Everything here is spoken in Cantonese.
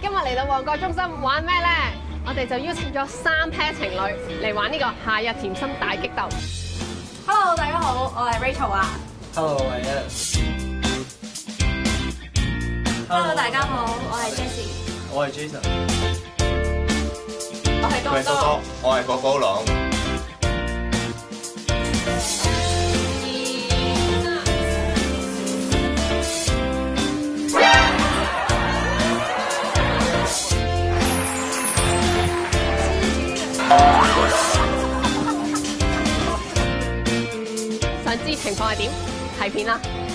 今日嚟到旺角中心玩咩咧？我哋就邀請咗3 pair 情侶嚟玩呢個夏日甜心大激鬥。 Hello， 大家好，我係 Rachel 啊。 Hello， 我係 Hello， 大家好，我係 Jessie。 我係 Jason。 我係多多。 我係國寶龍。 想知情況係點？睇片啦！